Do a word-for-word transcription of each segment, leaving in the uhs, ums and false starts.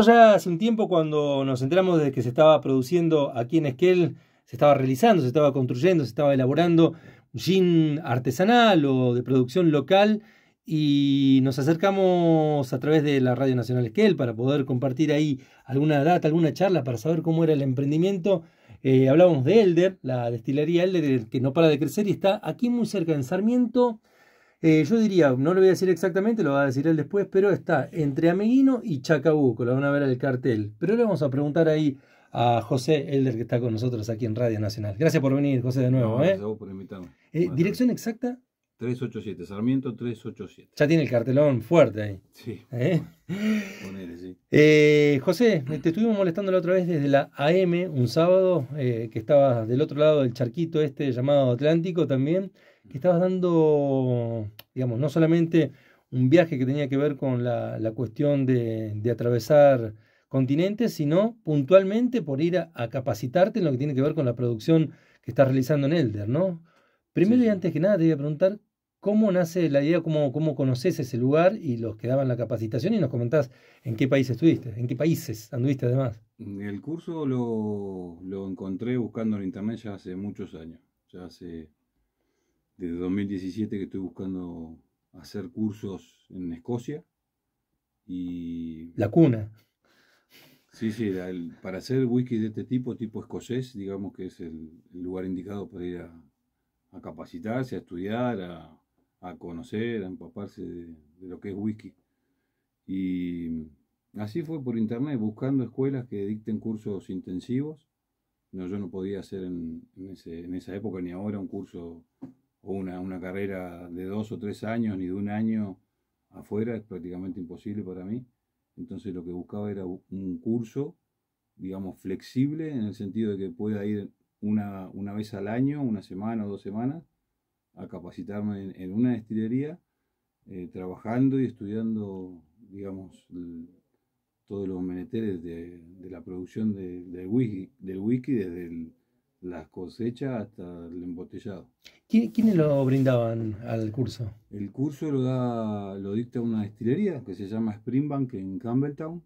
Ya hace un tiempo, cuando nos enteramos de que se estaba produciendo aquí en Esquel, se estaba realizando, se estaba construyendo, se estaba elaborando un gin artesanal o de producción local, y nos acercamos a través de la Radio Nacional Esquel para poder compartir ahí alguna data, alguna charla para saber cómo era el emprendimiento. Eh, hablábamos de Elder, la destilería Elder, que no para de crecer y está aquí muy cerca en Sarmiento. Eh, yo diría, no lo voy a decir exactamente, lo va a decir él después, pero está entre Ameguino y Chacabuco, lo van a ver en el cartel. Pero le vamos a preguntar ahí a José Elder, que está con nosotros aquí en Radio Nacional. Gracias por venir, José, de nuevo. No, gracias ¿eh? a vos por invitarme. Eh, ¿Dirección exacta? trescientos ochenta y siete, Sarmiento trescientos ochenta y siete. Ya tiene el cartelón fuerte ahí. Sí. ¿Eh? Ponele, sí. Eh, José, te estuvimos molestando la otra vez desde la A M, un sábado, eh, que estabas del otro lado del charquito este llamado Atlántico también, que estabas dando, digamos, no solamente un viaje que tenía que ver con la, la cuestión de, de atravesar continentes, sino puntualmente por ir a, a capacitarte en lo que tiene que ver con la producción que estás realizando en Elder, ¿no? Primero Sí, y sí. antes que nada te voy a preguntar cómo nace la idea, cómo, cómo conoces ese lugar y los que daban la capacitación, y nos comentás en qué país estuviste, en qué países anduviste además. El curso lo, lo encontré buscando en internet ya hace muchos años. Ya hace, desde dos mil diecisiete que estoy buscando hacer cursos en Escocia. Y La cuna. sí, sí, la- el- para hacer whisky de este tipo, tipo escocés, digamos que es el, el lugar indicado para ir a, a capacitarse, a estudiar, a, a conocer, a empaparse de, de lo que es whisky. Y así fue por internet, buscando escuelas que dicten cursos intensivos. No, yo no podía hacer en, en ese- en esa época ni ahora un curso o una, una carrera de dos o tres años, ni de un año afuera, es prácticamente imposible para mí. Entonces lo que buscaba era un curso, digamos, flexible, en el sentido de que pueda ir una, una vez al año, una semana o dos semanas, a capacitarme en, en una destilería, eh, trabajando y estudiando, digamos, el- todos los menesteres de, de la producción de- del whisky, del whisky desde el- las cosechas hasta el embotellado. ¿Qui- ¿Quiénes lo brindaban al curso? El curso lo da, lo dicta una destilería que se llama Springbank en Campbelltown.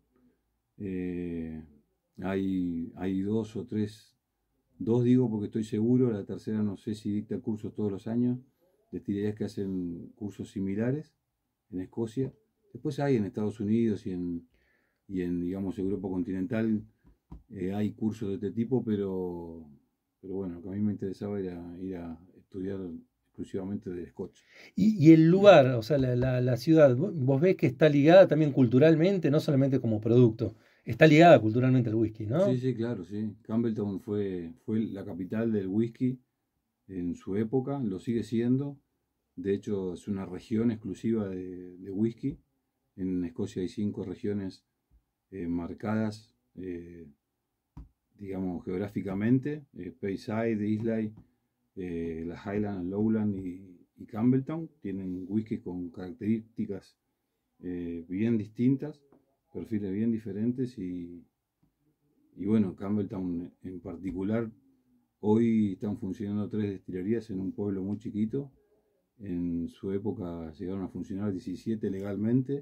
Eh, hay, hay dos o tres, dos digo porque estoy seguro, la tercera no sé si dicta cursos todos los años, destilerías que hacen cursos similares en Escocia. Después hay en Estados Unidos y en, y en digamos, Europa continental, eh, hay cursos de este tipo, pero, pero bueno, lo que a mí me interesaba era ir a estudiar exclusivamente de Scotch. Y, y el lugar, o sea, la, la- la ciudad, vo- vos ves que está ligada también culturalmente, no solamente como producto, está ligada culturalmente al whisky, Sí, ¿no? sí, claro, sí. Campbelltown fue, fue la capital del whisky en su época, lo sigue siendo. De hecho, es una región exclusiva de, de whisky. En Escocia hay cinco regiones eh, marcadas, eh, digamos, geográficamente: eh, Speyside, Islay, eh, las Highlands, Lowland y, y Campbelltown. Tienen whisky con características eh, bien distintas, perfiles bien diferentes y, y bueno, Campbelltown en particular, hoy están funcionando tres destilerías en un pueblo muy chiquito. En su época llegaron a funcionar diecisiete legalmente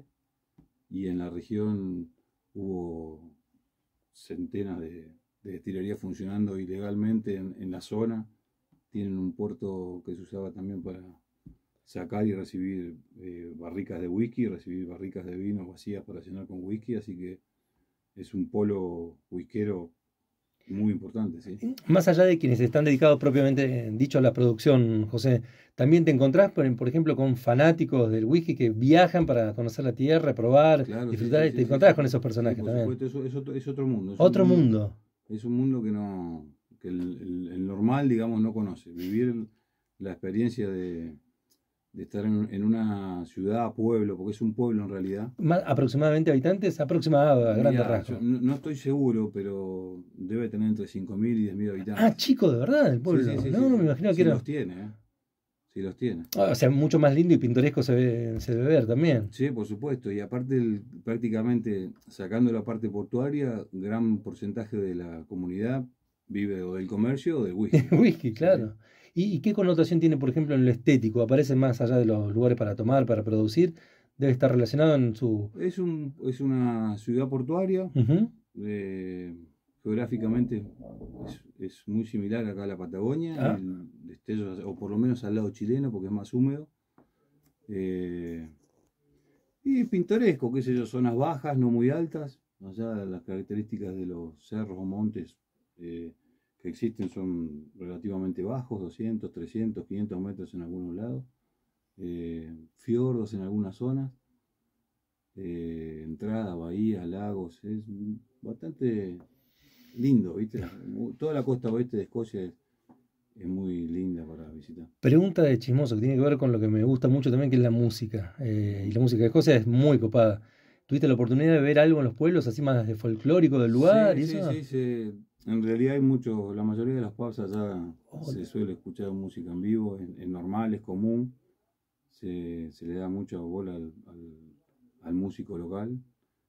y en la región hubo centenas de, de destilerías funcionando ilegalmente en, en la zona. Tienen un puerto que se usaba también para sacar y recibir eh, barricas de whisky, recibir barricas de vino vacías para llenar con whisky, así que es un polo whiskero muy importante, ¿sí? Más allá de quienes están dedicados propiamente dicho a la producción, José, también te encontrás, por, por ejemplo, con fanáticos del whisky que viajan para conocer la tierra, probar, Claro, sí, disfrutar, sí, y te sí, sí, encontrás sí. con esos Sí, personajes por también. supuesto, eso es otro, es otro mundo. Es un Otro mundo, mundo. es un mundo que no, que el, el- el normal, digamos, no conoce. Vivir la experiencia de, de estar en, en una ciudad, pueblo, porque es un pueblo en realidad. Más, aproximadamente habitantes, aproximado a grandes Mira, yo rasgos. no, no estoy seguro, pero debe tener entre cinco mil y diez mil Ah, habitantes. chico, de verdad, el Sí, pueblo. sí, sí, No, sí, no me sí. imagino que Sí era. los tiene, ¿eh? Sí los tiene. O sea, mucho más lindo y pintoresco se ve, se debe ver también. Sí, por supuesto. Y aparte, el- prácticamente sacando la parte portuaria, gran porcentaje de la comunidad vive o del comercio o del whisky. Whisky, Sí, sí. claro. ¿Y, y qué connotación tiene, por ejemplo, en lo estético? ¿Aparece más allá de los lugares para tomar, para producir? debe estar relacionado en su... Es, un, es una ciudad portuaria, Ujú. eh, geográficamente es, es muy similar acá a la Patagonia, Ah, el destello, o por lo menos al lado chileno, porque es más húmedo. Eh, y pintoresco, qué sé yo, zonas bajas, no muy altas. Allá las características de los cerros o montes eh, que existen son relativamente bajos, doscientos, trescientos, quinientos metros en algunos lados. Eh, fiordos en algunas zonas. Eh, entradas, bahías, lagos, es bastante lindo, ¿viste? Toda la costa oeste de Escocia es, es muy linda para visitar. pregunta de chismoso que tiene que ver con lo que me gusta mucho también, que es la música. Eh, y Ujú. la música de Escocia es muy copada. ¿Tuviste la oportunidad de ver algo en los pueblos así más de folclórico del lugar Sí, y sí, eso? sí, se- en realidad hay mucho, la mayoría de las pubs allá Oh, se suele escuchar música en vivo, es, es normal, es común, se, se le da mucha bola al, al- al músico local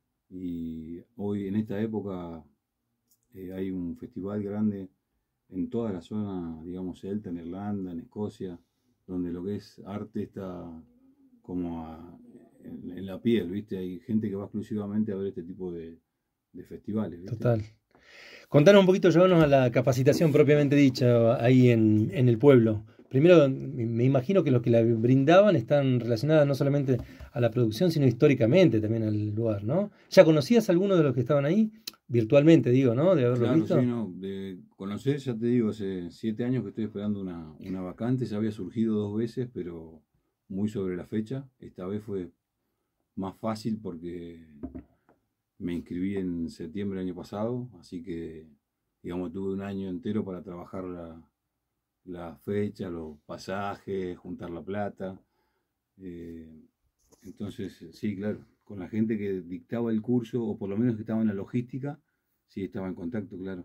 y hoy en esta época eh, hay un festival grande en toda la zona, digamos, celta, en Irlanda, en Escocia, donde lo que es arte está como a- en, en la piel, ¿viste? Hay gente que va exclusivamente a ver este tipo de, de festivales, ¿viste? total. Contanos un poquito, llevarnos a la capacitación propiamente dicha ahí en, en el pueblo. Primero, me me imagino que los que la brindaban están relacionadas no solamente a la producción, sino históricamente también al lugar, ¿no? ¿Ya conocías a alguno de los que estaban ahí? Virtualmente, digo, ¿no? De haberlos Claro, sí, visto. no, de conocer, ya te digo, hace siete años que estoy esperando una, una vacante, ya había surgido dos veces, pero muy sobre la fecha. Esta vez fue más fácil porque me inscribí en septiembre del año pasado, así que, digamos, tuve un año entero para trabajar la, la fecha, los pasajes, juntar la plata. eh, entonces, sí, claro, con la gente que dictaba el curso, o por lo menos que estaba en la logística, sí estaba en contacto, claro.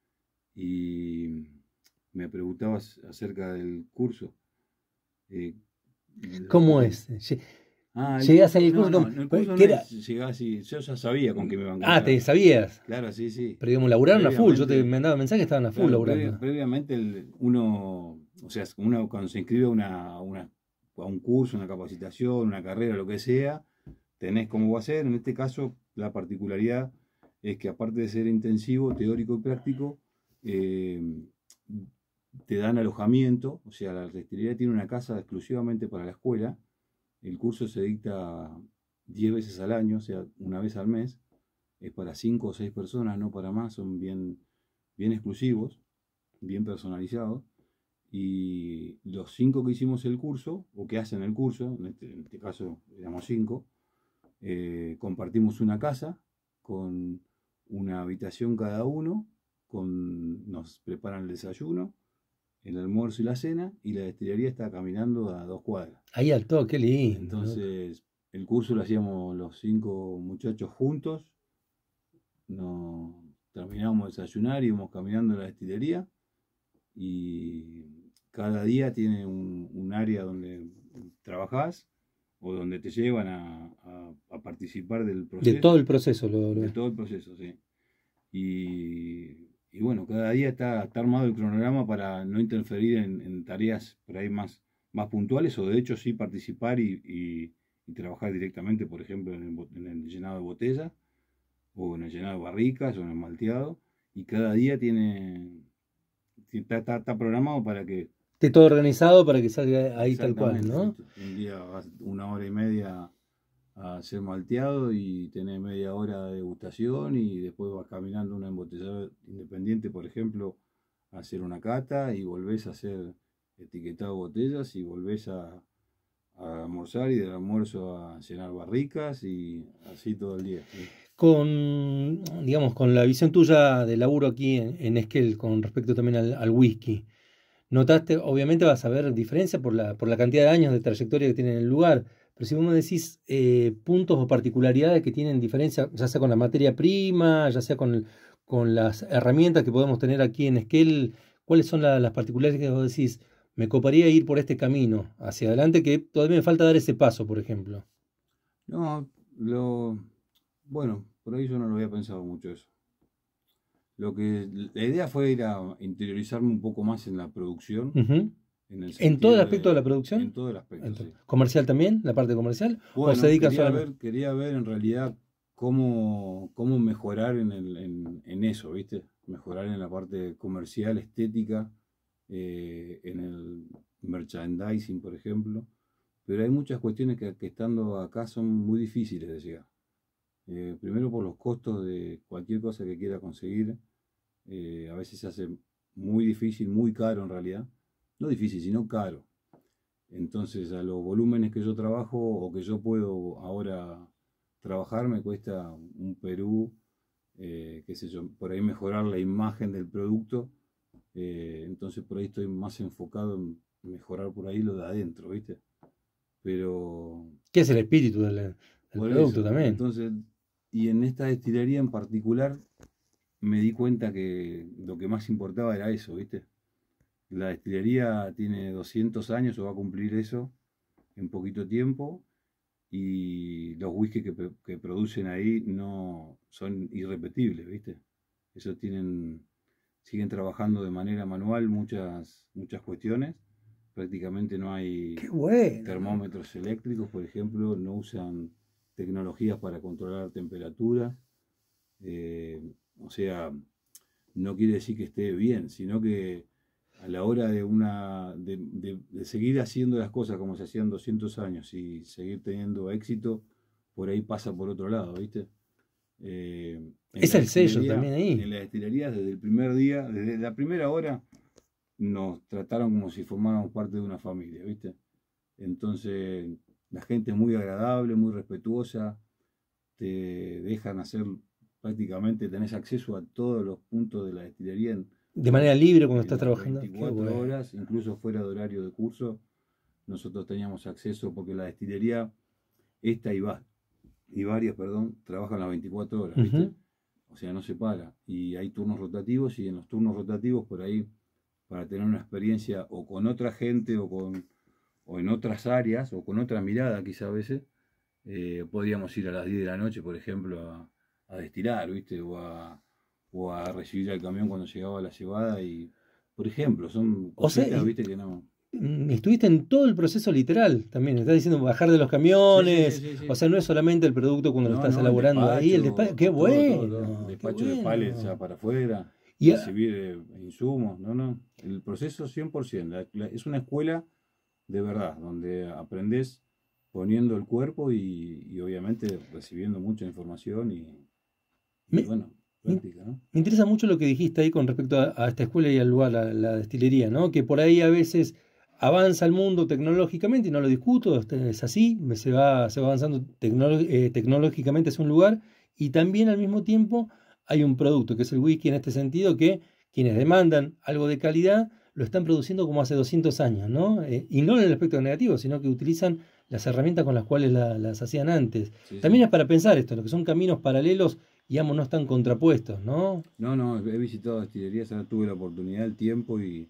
Y me preguntabas acerca del curso. eh, lo que ¿Cómo te- es? Lle- Ah, el Llegas curso, al no, curso, no, ¿cómo- no, el curso no ¿qué es era? llegar así, yo ya sabía con qué me iba a Ah, te encontrar. sabías. Claro, sí, sí. Pero digamos, laburaron a full. Yo te Previamente, mandaba mensajes que estaban a full claro, pre- laburando. previamente el- uno, o sea, uno cuando se inscribe a, una, a una- a un curso, una capacitación, una carrera, lo que sea, tenés cómo va a ser. En este caso, la particularidad es que aparte de ser intensivo, teórico y práctico, eh, te dan alojamiento, o sea, la restilería tiene una casa exclusivamente para la escuela. El curso se dicta diez veces al año, o sea, una vez al mes. Es para cinco o seis personas, no para más, son bien, bien exclusivos, bien personalizados. Y los cinco que hicimos el curso, o que hacen el curso, en este, en este caso éramos cinco, eh, compartimos una casa con una habitación cada uno, con, nos preparan el desayuno, el almuerzo y la cena, y la destilería está caminando a dos cuadras. Ahí al toque, qué lindo, loco. Entonces, el curso lo hacíamos los cinco muchachos juntos, nos terminábamos de desayunar, íbamos caminando a la destilería y cada día tiene un, un área donde trabajás o donde te llevan a, a- a participar del De todo proceso, el proceso. Lo, de lo- todo el proceso, sí. Y, y bueno, cada día está, está armado el cronograma para no interferir en, en tareas por ahí más, más puntuales o de hecho sí participar y, y- y trabajar directamente, por ejemplo, en el, bo- en el llenado de botella o en el llenado de barricas o en el malteado. Y cada día tiene, está, está- está programado para que, Esté todo organizado para que salga ahí tal cual, exactamente, ¿no? ¿viste? Un día vas una hora y media a hacer malteado y tenés media hora de degustación y después vas caminando a una embotelladora independiente, por ejemplo, a hacer una cata y volvés a hacer etiquetado de botellas y volvés a, a almorzar y del almuerzo a llenar barricas y así todo el día, ¿sí? Con, digamos, con la visión tuya de laburo aquí en, en Esquel, con respecto también al, al whisky. Notaste, obviamente vas a ver diferencia por la, por la cantidad de años de trayectoria que tiene en el lugar, pero si vos me decís eh, puntos o particularidades que tienen diferencia, ya sea con la materia prima, ya sea con, el- con las herramientas que podemos tener aquí en Esquel, ¿cuáles son la- las particularidades que vos decís? Me coparía ir por este camino hacia adelante, que todavía me falta dar ese paso, por ejemplo. No, lo, bueno, por ahí yo no lo había pensado mucho eso. Lo que, la idea fue ir a interiorizarme un poco más en la producción Ujú. En el ¿En todo el sentido aspecto de, de, la producción? en todo el aspecto, Entonces, sí. ¿comercial también? ¿La parte comercial? ¿O se Bueno, dedican quería solamente? ver, quería ver en realidad cómo, cómo mejorar en, el, en, en eso, ¿viste? Mejorar en la parte comercial, estética, eh, en el merchandising, por ejemplo. Pero hay muchas cuestiones que, que estando acá son muy difíciles de llegar. Eh, primero por los costos de cualquier cosa que quiera conseguir. Eh, a veces se hace muy difícil, muy caro en realidad. No difícil, sino caro. Entonces, a los volúmenes que yo trabajo o que yo puedo ahora trabajar, me cuesta un Perú, eh, qué sé yo, por ahí mejorar la imagen del producto. Eh, entonces, por ahí estoy más enfocado en mejorar por ahí lo de adentro, ¿viste? Pero ¿Qué es el espíritu del, del por producto eso, también? entonces, y en esta destilería en particular, me di cuenta que lo que más importaba era eso, ¿viste? La destilería tiene doscientos años o va a cumplir eso en poquito tiempo y los whiskies que, que producen ahí no son irrepetibles, ¿viste? Ellos tienen, siguen trabajando de manera manual muchas, muchas cuestiones. Prácticamente no Qué hay bueno, ¿no? termómetros eléctricos, por ejemplo, no usan tecnologías para controlar temperaturas. Eh, o sea, no quiere decir que esté bien, sino que a la hora de, una, de, de, de seguir haciendo las cosas como se hacían doscientos años y seguir teniendo éxito, por ahí pasa por otro lado, ¿viste? Eh, en Es la el sello destilería, también ahí. en la destilería desde el primer día, desde la primera hora, nos trataron como si formáramos parte de una familia, ¿viste? Entonces, la gente es muy agradable, muy respetuosa, te dejan hacer prácticamente, tenés acceso a todos los puntos de la destilería en, De manera libre cuando en estás las trabajando. Qué veinticuatro bueno. horas, incluso fuera de horario de curso. Nosotros teníamos acceso porque la destilería, esta y, va, y varias, perdón, trabajan las veinticuatro horas, ¿viste? Ujú. O sea, no se para. Y hay turnos rotativos y en los turnos rotativos por ahí, para tener una experiencia o con otra gente o, con, o en otras áreas o con otra mirada quizá a veces, eh, podríamos ir a las diez de la noche, por ejemplo, a, a destilar, ¿viste? O a, o a recibir al camión cuando llegaba la cebada y, por ejemplo, son O sea, cositas, y- ¿viste? Que no... mm, estuviste en todo el proceso literal también. Estás diciendo bajar de los Sí, sí, sí, camiones. sí, O sí. sea, no es solamente el producto cuando lo No, estás no, el elaborando ahí, el despacho. despacho, Qué todo, todo, todo. bueno, qué Despacho de pallets ya bueno. para afuera, Y, a- recibir eh, insumos, no, no. El proceso cien por ciento. La- la- es una escuela de verdad, donde aprendes poniendo el cuerpo y, y obviamente recibiendo mucha información y, y me, bueno, me- práctica, ¿no? me interesa mucho lo que dijiste ahí con respecto a, a esta escuela y al lugar, la, la destilería, ¿no? Que por ahí a veces avanza el mundo tecnológicamente, y no lo discuto, este, es así, se va, se va avanzando tecnolo- eh, tecnológicamente hacia un lugar, y también al mismo tiempo hay un producto, que es el whisky en este sentido, que quienes demandan algo de calidad lo están produciendo como hace doscientos años, ¿no? Eh, y no en el aspecto negativo, sino que utilizan las herramientas con las cuales la- las hacían antes. Sí, También sí. es para pensar esto, lo que son caminos paralelos y ambos no están contrapuestos, ¿no? No, no, he visitado destilerías, ahora tuve la oportunidad, el tiempo y,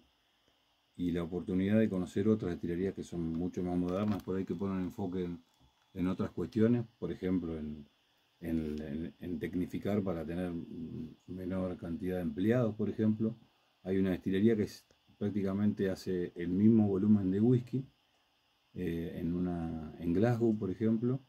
y la oportunidad de conocer otras destilerías que son mucho más modernas, por ahí que ponen enfoque en, en otras cuestiones, por ejemplo, en, en, en- en tecnificar para tener mm, menor cantidad de empleados, por ejemplo. Hay una destilería que es- prácticamente hace el mismo volumen de whisky eh, en, una, en Glasgow, por ejemplo,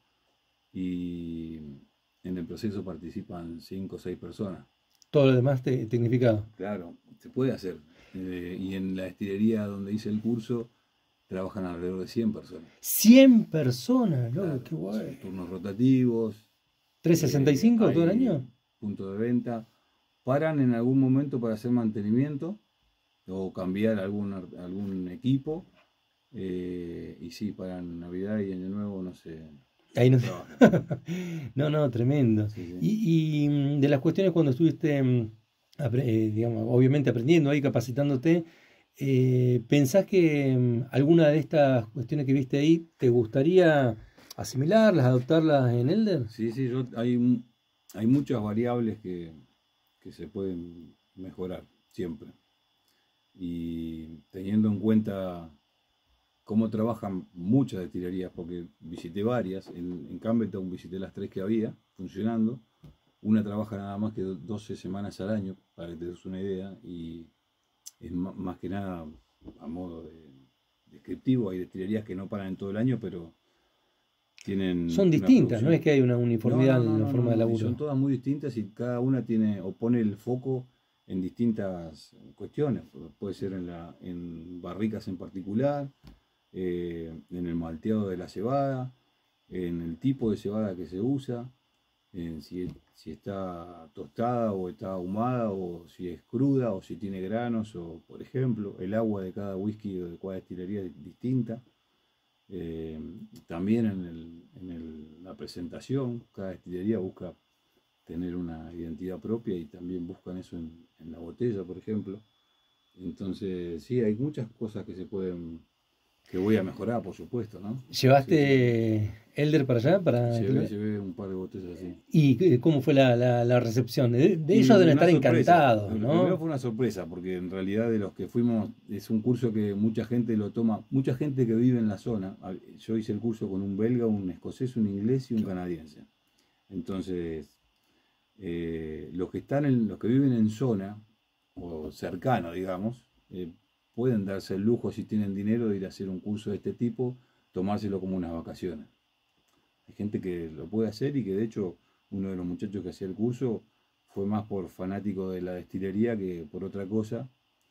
y en el proceso participan cinco o seis personas. Todo lo demás te, tecnificado. Claro, se puede hacer. Eh, y en la destilería donde hice el curso trabajan alrededor de cien personas. Cien personas, loco, Claro, qué guay. son turnos rotativos, ¿trescientos sesenta y eh, cinco todo el hay año? puntos de venta. Paran en algún momento para hacer mantenimiento o cambiar algún, ar- algún equipo. eh, y sí, paran Navidad y Año Nuevo, no se, Ahí no no. trabajan. No, no, tremendo. Sí, sí. Y, y, mm, de las cuestiones cuando estuviste, mm, apre- eh, digamos, obviamente aprendiendo ahí, capacitándote, eh, ¿pensás que mm, alguna de estas cuestiones que viste ahí te gustaría asimilarlas, adoptarlas en Elder? Sí, sí, yo, hay, mu- hay muchas variables que, que se pueden mejorar siempre. Y teniendo en cuenta cómo trabajan muchas destilerías, porque visité varias, en, en Campbelltown visité las tres que había funcionando. Una trabaja nada más que do- doce semanas al año, para que te des una idea, y es ma- más que nada a modo de, descriptivo. Hay destilerías que no paran en todo el año, pero tienen Son una distintas, no producción. es que hay una No, uniformidad no, no, en la no, forma no, de no. Y son laburo. todas muy distintas y cada una tiene o pone el foco en distintas cuestiones. Puede ser en, la, en barricas en particular, eh, en el malteado de la cebada, en el tipo de cebada que se usa, en si, si está tostada o está ahumada, o si es cruda, o si tiene granos, o por ejemplo, el agua de cada whisky o de cada destilería es distinta. Eh, también en, el, en el, la presentación, cada destilería busca tener una identidad propia y también buscan eso en, en la botella, por ejemplo. Entonces, sí, hay muchas cosas que se pueden, que voy a mejorar, por supuesto, ¿no? Sí, sí, sí. ¿Llevaste Elder para allá? Para que Llevé, lo- llevé un par de botellas así. ¿Y eh, cómo fue la, la- la recepción? De, de Y ellos deben una estar sorpresa. encantados, Lo primero ¿no? fue una sorpresa, porque en realidad de los que fuimos, es un curso que mucha gente lo toma, mucha gente que vive en la zona. A- Yo hice el curso con un belga, un escocés, un inglés y un canadiense. Entonces, eh, los que están en, los que viven en zona, o cercano, digamos, eh, pueden darse el lujo, si tienen dinero, de ir a hacer un curso de este tipo, tomárselo como unas vacaciones. Hay gente que lo puede hacer y que de hecho uno de los muchachos que hacía el curso fue más por fanático de la destilería que por otra cosa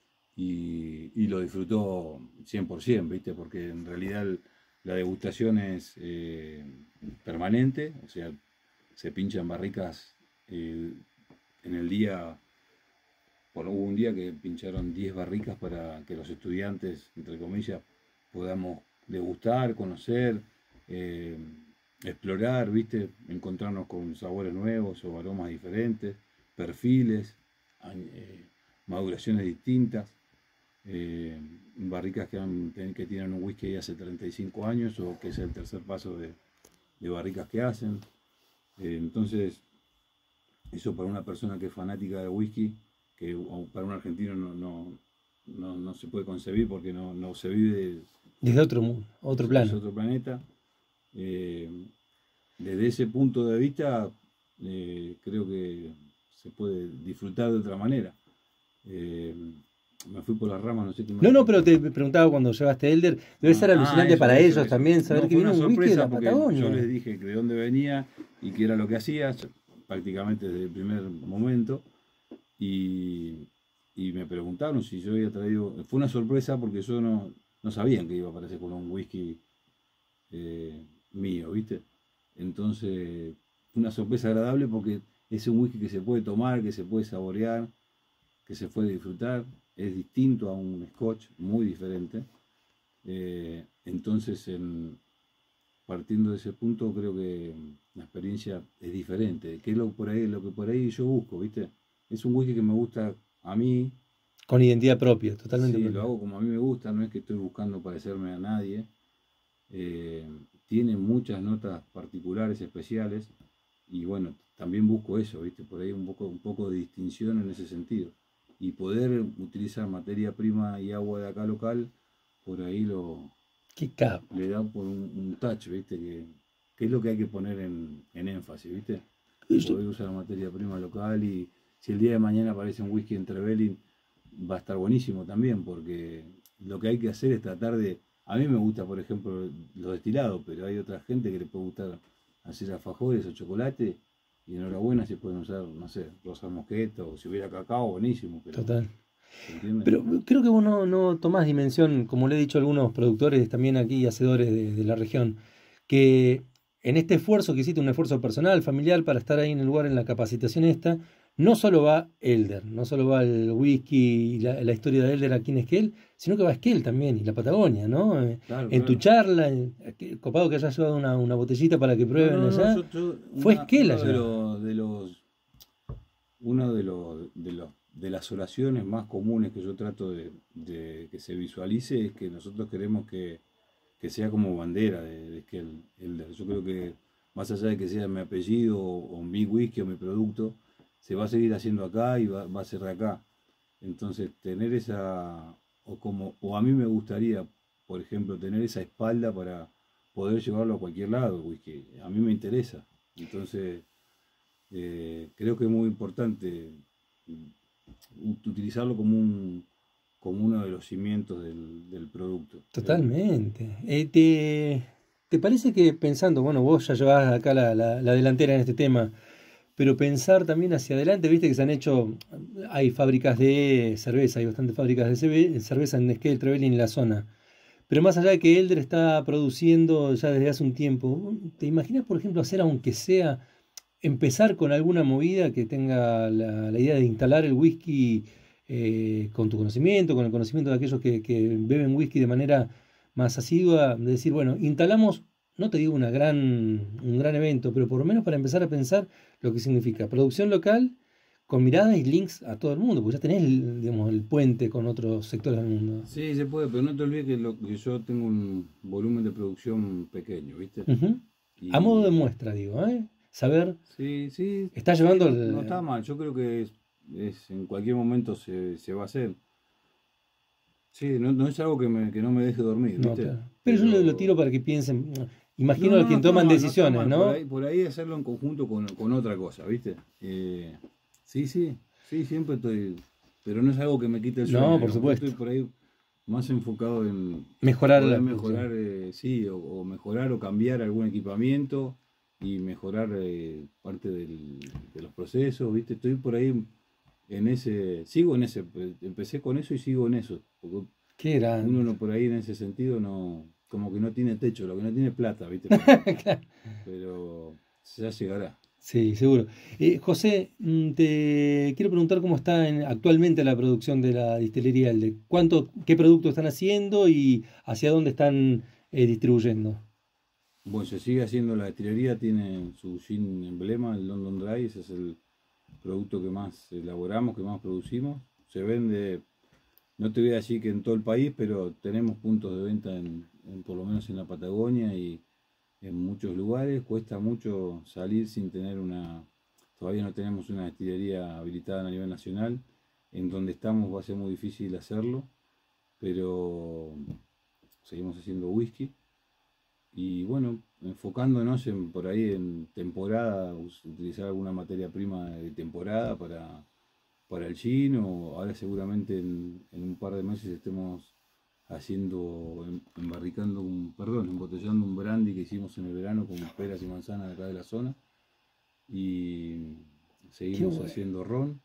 y, y lo disfrutó cien por ciento, ¿viste? Porque en realidad el- la degustación es eh, permanente, o sea, se pinchan barricas eh, en el día. Bueno, hubo un día que pincharon diez barricas para que los estudiantes, entre comillas, podamos degustar, conocer, eh, explorar, ¿viste? Encontrarnos con sabores nuevos o aromas diferentes, perfiles, eh, maduraciones distintas, eh, barricas que, han- que tienen un whisky hace treinta y cinco años o que es el tercer paso de, de barricas que hacen. Eh, entonces, eso para una persona que es fanática del whisky, que para un argentino no, no, no, no se puede concebir porque no, no se vive, Desde otro mundo, es, otro es plano. otro planeta. Eh, Desde ese punto de vista, eh, creo que se puede disfrutar de otra manera. Eh, Me fui por las ramas, no sé qué me No, había no, pero te preguntado. preguntaba cuando llevaste Elder, debe Ah, ser ah, alucinante eso, para eso, ellos eso. también saber No, que fue viene una un whisky de sorpresa la porque yo les Patagonia. dije que de dónde venía y qué era lo que hacía, prácticamente desde el primer momento. Y, y me preguntaron si yo había traído. Fue una sorpresa porque yo no, no sabían que iba a aparecer con un whisky eh, mío, ¿viste? Entonces, una sorpresa agradable porque es un whisky que se puede tomar, que se puede saborear, que se puede disfrutar. Es distinto a un scotch, muy diferente. Eh, entonces, en, partiendo de ese punto, creo que la experiencia es diferente. Que es lo, por ahí, lo que por ahí yo busco, ¿viste? Es un whisky que me gusta a mí. Con identidad propia, totalmente Sí, lo propia. hago como a mí me gusta, no es que estoy buscando parecerme a nadie. Eh, Tiene muchas notas particulares, especiales, y bueno, también busco eso, ¿viste? Por ahí un poco, un poco de distinción en ese sentido. Y poder utilizar materia prima y agua de acá local, por ahí lo Qué capo. le da por un, un touch, ¿viste? Que, que es lo que hay que poner en, en énfasis, ¿viste? Yo- Poder usar materia prima local y si el día de mañana aparece un whisky entre Belling, va a estar buenísimo también, porque lo que hay que hacer es tratar de. A mí me gusta, por ejemplo, los destilados, pero hay otra gente que le puede gustar hacer alfajores o chocolate, y enhorabuena si pueden usar, no sé, rosa mosqueta, o si hubiera cacao, buenísimo, pero. Total. ¿Se entiende? Pero creo que vos no, no tomás dimensión, como le he dicho a algunos productores también aquí, hacedores de, de la región, que en este esfuerzo que hiciste, un esfuerzo personal, familiar, para estar ahí en el lugar en la capacitación esta, no solo va Elder, no solo va el whisky y la, la historia de Elder aquí en Esquel, sino que va Esquel también y la Patagonia, ¿no? Eh, Claro, En tu claro. charla, en- que- copado que hayas llevado una, una botellita para que No, prueben no, no, allá, yo, yo fue una, Esquel uno de allá. los, de los Uno de los, de los, de las oraciones más comunes que yo trato de, de que se visualice es que nosotros queremos que, que sea como bandera de, de que el, el- yo creo que más allá de que sea mi apellido o, o mi whisky o mi producto, se va a seguir haciendo acá y va, va a ser de acá. Entonces tener esa, o como, o a mí me gustaría, por ejemplo, tener esa espalda para poder llevarlo a cualquier lado, el whisky. A mí me interesa. Entonces eh, creo que es muy importante mm, utilizarlo como un, como uno de los cimientos del, del producto. Totalmente. Eh, te, ¿Te parece que pensando, bueno, vos ya llevas acá la, la, la delantera en este tema, pero pensar también hacia adelante, viste que se han hecho, hay fábricas de cerveza, hay bastantes fábricas de cerve- cerveza en Esquel, Trevelin y la zona. Pero más allá de que Elder está produciendo ya desde hace un tiempo, ¿te imaginas, por ejemplo, hacer aunque sea, empezar con alguna movida que tenga la, la idea de instalar el whisky eh, con tu conocimiento, con el conocimiento de aquellos que, que beben whisky de manera más asidua, de decir, bueno, instalamos, no te digo una gran, un gran evento, pero por lo menos para empezar a pensar lo que significa producción local con miradas y links a todo el mundo, porque ya tenés el, digamos, el puente con otros sectores del mundo. Sí, se puede, pero no te olvides que, lo, que yo tengo un volumen de producción pequeño, ¿viste? Ujú. A modo de Y muestra, digo, ¿eh? Saber, sí, sí, está sí, llevando no, no el... está mal. Yo creo que es, es- en cualquier momento se, se va a hacer. Sí, no, no es algo que, me, que no me deje dormir, No, ¿viste? claro. Pero yo lo, lo tiro Pero para que piensen, no, imagino a no, no quien está toman mal, no está decisiones, mal. Por ¿no? ahí, por ahí hacerlo en conjunto con, con otra cosa, ¿viste? Eh, sí, sí, sí, siempre estoy. Pero no es algo que me quite el sueño, No, por digamos. Yo estoy supuesto. por ahí más enfocado en Mejorar poder la producción. mejorar, eh, sí, o, o mejorar o cambiar algún equipamiento y mejorar eh, parte del- de los procesos, ¿viste? Estoy por ahí en ese, sigo en ese, pues, empecé con eso y sigo en eso, porque Qué uno grande. no por ahí en ese sentido no, como que no tiene techo, lo que no tiene plata, ¿viste? Pero, Claro. pero ya llegará. Sí, seguro. Eh, José, mm, te quiero preguntar cómo está en- actualmente la producción de la distillería Elde. ¿Cuánto, qué producto están haciendo y hacia dónde están eh, distribuyendo? Bueno, se sigue haciendo la destilería, tiene su gin emblema, el London Dry, ese es el producto que más elaboramos, que más producimos. Se vende, no te voy a decir que en todo el país, pero tenemos puntos de venta en, en- por lo menos en la Patagonia y en muchos lugares. Cuesta mucho salir sin tener una, todavía no tenemos una destilería habilitada a nivel nacional. En donde estamos va a ser muy difícil hacerlo, pero seguimos haciendo whisky. Y bueno, enfocándonos en, por ahí en temporada, us- utilizar alguna materia prima de temporada para, para el gin, o ahora seguramente en, en un par de meses estemos haciendo, em- embarricando un, perdón, embotellando un brandy que hicimos en el verano con peras y manzanas de acá de la zona. Y Qué seguimos bueno. haciendo ron.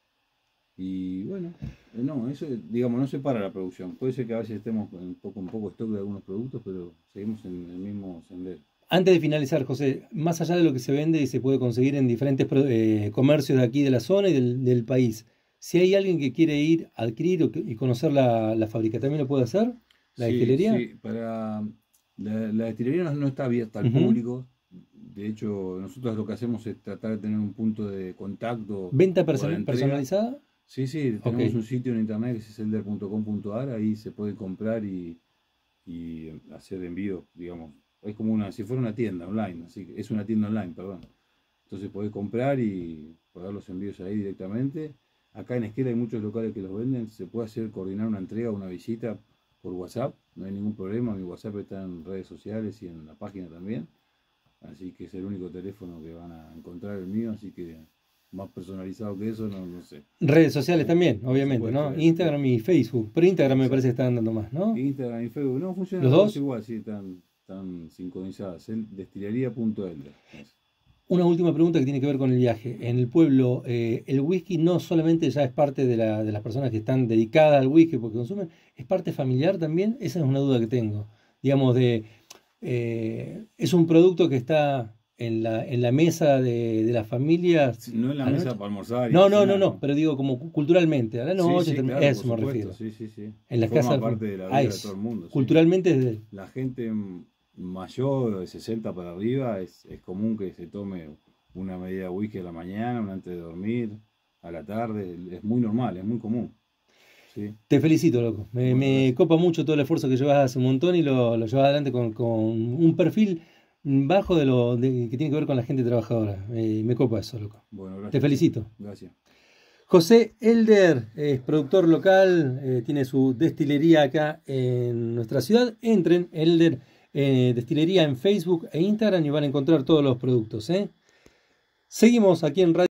Y bueno, eh, no, eso digamos no se para la producción. Puede ser que a veces estemos un poco, un poco stock de algunos productos, pero seguimos en el mismo sendero. Antes de finalizar, José, más allá de lo que se vende y se puede conseguir en diferentes pro- eh, comercios de aquí de la zona y del, del país, si hay alguien que quiere ir a adquirir o que- y conocer la, la fábrica, ¿también lo puede hacer? ¿La Sí, destilería? sí, para la, la destilería no, no está abierta al Ujú. público. De hecho, nosotros lo que hacemos es tratar de tener un punto de contacto ¿Venta o de person- entrega. personalizada? Sí, sí, Ok. tenemos un sitio en internet que es elder punto com punto ar, ahí se puede comprar y, y hacer envío, digamos. Es como una, si fuera una tienda online, así que es una tienda online, perdón. Entonces podés comprar y pagar los envíos ahí directamente. Acá en Esquel hay muchos locales que los venden. Se puede hacer coordinar una entrega o una visita por WhatsApp. No hay ningún problema. Mi WhatsApp está en redes sociales y en la página también. Así que es el único teléfono que van a encontrar el mío. Así que más personalizado que eso, no, no sé. Redes sociales ¿Eh? también, Por obviamente, supuesto, ¿no? eh, sí. Instagram y Facebook. Pero Instagram me parece que Exacto. están dando más, ¿no? Instagram y Facebook. No, funcionan ¿Los las dos dos? igual, sí, están, están sincronizadas. El destilería punto elder. Una última pregunta que tiene que ver con el viaje. En el pueblo, eh, el whisky no solamente ya es parte de, la- de las personas que están dedicadas al whisky porque consumen, es parte familiar también. Esa es una duda que tengo. Digamos, de, eh, es un producto que está en la, en la mesa de, de las familias Sí, no en la a la mesa noche. para almorzar y No, no, no, cenar, no, ¿no? pero digo como cu- culturalmente, a la Sí, noche, sí, termi- claro, por eso me supuesto, refiero. sí, sí, sí. En las Forma casas, parte de la a vida de todo eso. el mundo, sí. Culturalmente es de- La gente mm, mayor, de sesenta para arriba, es, es común que se tome una medida de whisky a la mañana, una antes de dormir, a la tarde. Es muy normal, es muy común. Sí, Te felicito, loco. Me, bueno, me gracias. copa mucho todo el esfuerzo que llevas hace un montón y lo, lo llevas adelante con, con un perfil bajo de lo de- que tiene que ver con la gente trabajadora. Eh, me copa eso, loco. Bueno, Te gracias, che. felicito. Gracias. José Elder es productor local, eh, tiene su destilería acá en nuestra ciudad. Entren, Elder eh, Destilería en Facebook e Instagram y van a encontrar todos los productos, ¿eh? Seguimos aquí en Radio.